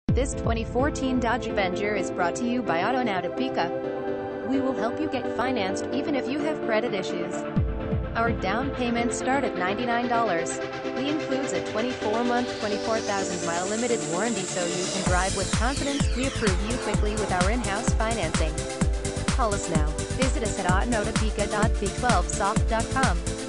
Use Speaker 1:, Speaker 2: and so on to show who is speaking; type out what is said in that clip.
Speaker 1: This 2014 Dodge Avenger is brought to you by AutoNow Topeka. We will help you get financed, even if you have credit issues. Our down payments start at $99. We includes a 24-month, 24,000-mile limited warranty so you can drive with confidence. We approve you quickly with our in-house financing. Call us now. Visit us at AutoNowTopeka.v12soft.com.